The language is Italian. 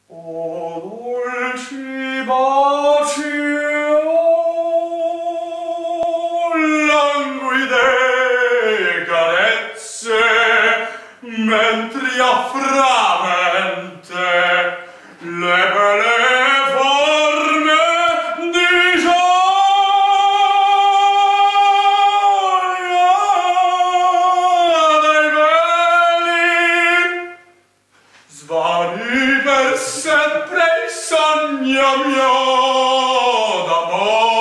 O dolci baci, o languide carezze, mentri afframente le belle forme di gioia dei veli svani per sempre il sogno mio d'amore.